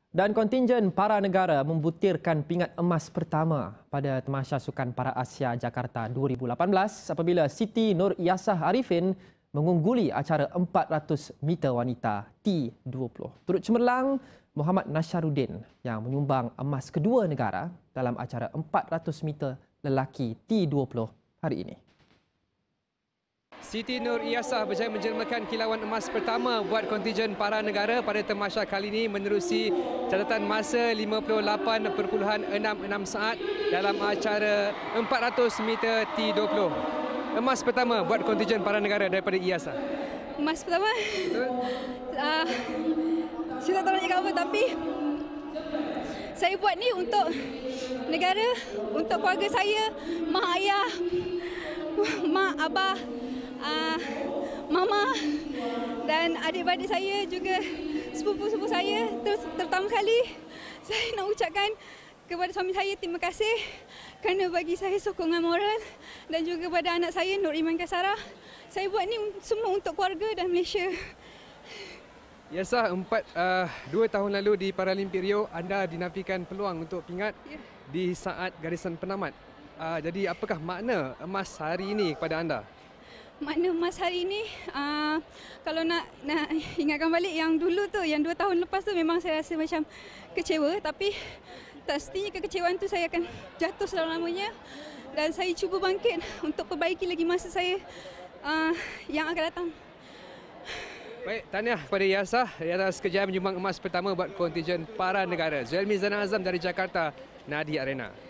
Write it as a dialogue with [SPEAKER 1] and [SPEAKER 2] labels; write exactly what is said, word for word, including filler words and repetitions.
[SPEAKER 1] Dan kontingen para negara membutirkan pingat emas pertama pada Tamasya Sukan Para Asia Jakarta dua ribu lapan belas apabila Siti Nur Iyasah Arifin mengungguli acara empat ratus meter wanita T dua puluh. Turut cemerlang Muhammad Nasharuddin yang menyumbang emas kedua negara dalam acara empat ratus meter lelaki T dua puluh hari ini.
[SPEAKER 2] Siti Nur Iyasah berjaya menjelmakan kilauan emas pertama buat kontingen para negara pada Tamasya kali ini menerusi catatan masa lima puluh lapan perpuluhan enam enam saat dalam acara empat ratus meter T dua puluh. Emas pertama buat kontingen para negara daripada Iyasah.
[SPEAKER 3] Emas pertama? Betul. Uh, saya tak tahu nak cakap apa, tapi saya buat ni untuk negara, untuk keluarga saya, mak ayah, mak abah, uh, mama dan adik-adik saya juga, sepupu-sepupu saya. Terus terutama kali saya nak ucapkan kepada suami saya terima kasih kerana bagi saya sokongan moral, dan juga kepada anak saya Nur Iman Kasara. Saya buat ni semua untuk keluarga dan Malaysia.
[SPEAKER 2] Iyasah, empat uh, dua tahun lalu di Paralimpik Rio anda dinafikan peluang untuk pingat ya. Di saat garisan penamat. Uh, jadi apakah makna emas hari ini kepada anda?
[SPEAKER 3] Makna emas hari ini, uh, kalau nak, nak ingatkan balik yang dulu tu, yang dua tahun lepas tu, memang saya rasa macam kecewa. Tapi tak semestinya kekecewaan tu saya akan jatuh selama-lamanya. Dan saya cuba bangkit untuk perbaiki lagi masa saya uh, yang akan datang.
[SPEAKER 2] Baik, tahniah kepada Iyasah di atas kejayaan menyumbang emas pertama buat kontingen para negara. Zuelmi Zana Azam dari Jakarta, Nadi Arena.